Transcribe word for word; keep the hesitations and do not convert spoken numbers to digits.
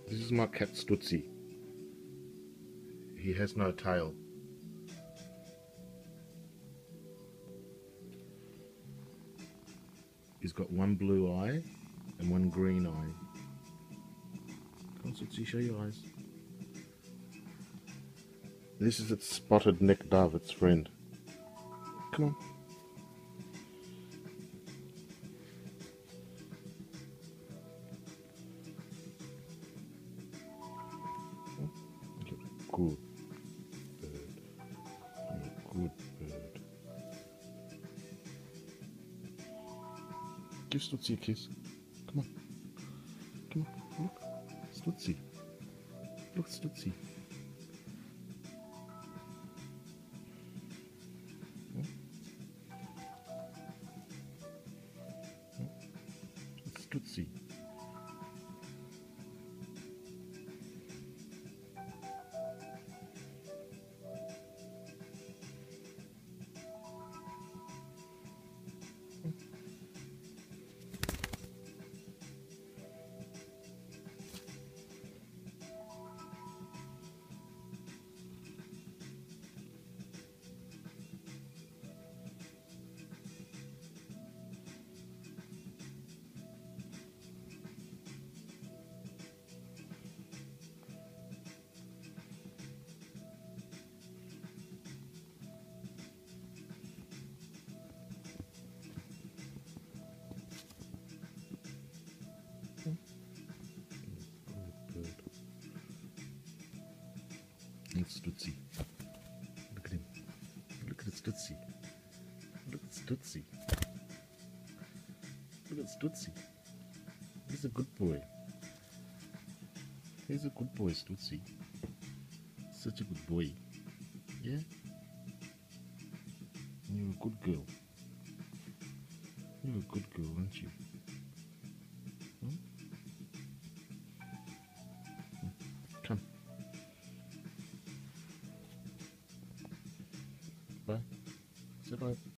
This is my cat Stutzi. He has no tail. He's got one blue eye and one green eye. Come on, Stutzi, show your eyes. This is its spotted neck dove, its friend. Come on. Good bird. You're a good bird. Give Stutzi a kiss. Come on. Come on. Look. Stutzi. Look, Stutzi. Stutzi. It's Stutzi. Look at him. Look at Stutzi. Look at Stutzi. Look at Stutzi. He's a good boy. He's a good boy, Stutzi. Such a good boy. Yeah? You're a good girl. You're a good girl, aren't you? Hmm? Come. Bye. Say bye.